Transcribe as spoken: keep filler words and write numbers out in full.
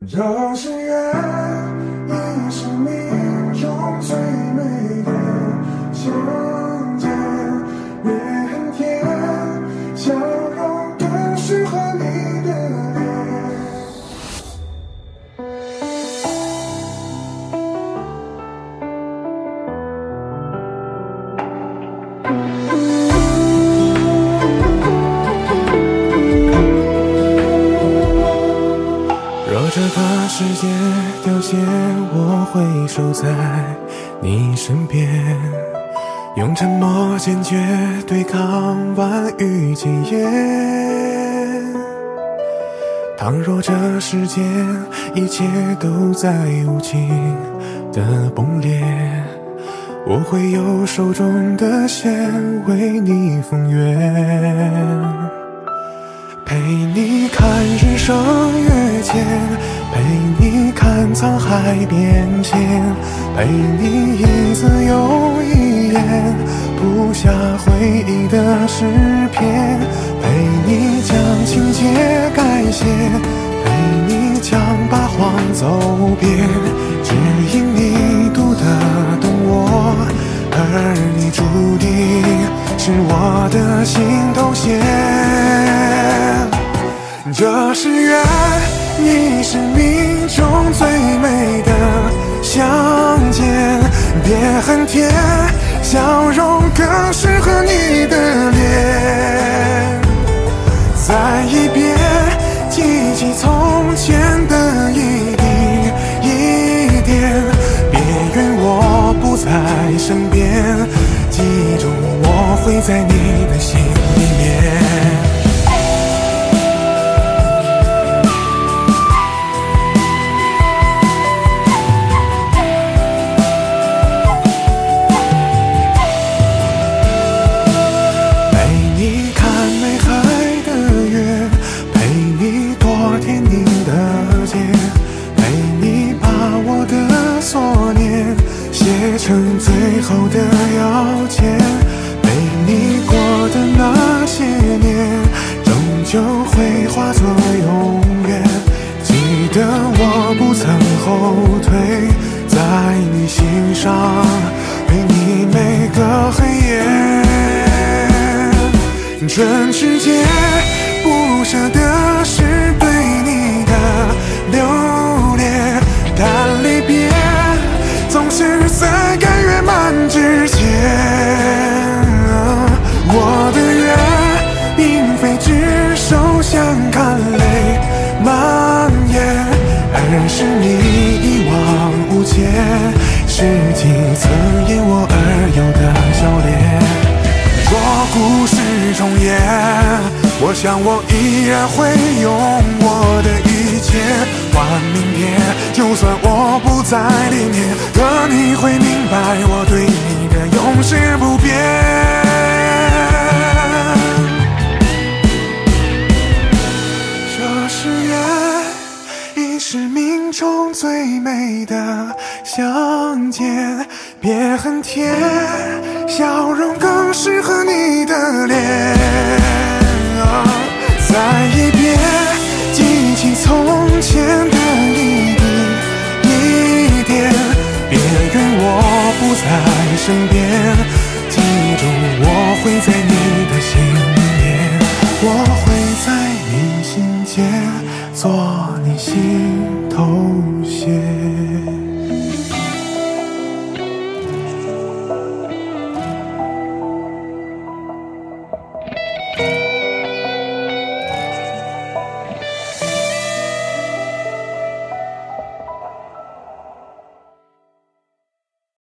这是缘，也是命中最美的相见。别恨天，笑容更适合你的脸。 若这个世界凋谢，我会守在你身边，用沉默坚决对抗万语千言。倘若这世间一切都在无情的崩裂，我会用手中的线为你封约，陪你看日升月减，陪你看沧海变迁，陪你一字又一眼谱下回忆的诗篇，陪你将情节改写，陪你将八荒走遍，只因你读得懂我，而你注定是我的心头血。这是缘，你是命中最美的相见。别恨天，笑容更适合你的脸。再一遍，记起从前的一滴一点。别怨我不在身边，记住我会在你的心里面。写成最后的要件，陪你过的那些年，终究会化作永远。记得我不曾后退，在你心上陪你每个黑夜。全世界不舍得是对你的留恋，但离别总是在该圆满之前。我的缘并非只手相看泪蔓延，而是你一往无前，是几曾因我而有的笑脸。若故事重演，我想我依然会用我的一切换明天。就算我不在里面，可你会明白我对你的永世不变。这是缘，亦是命中最美的相见。别恨天，笑容更适合你的脸。再一遍，记起从前的一滴一点。别怨我不在身边，记住我会在你的心间，我会在你心间做你心头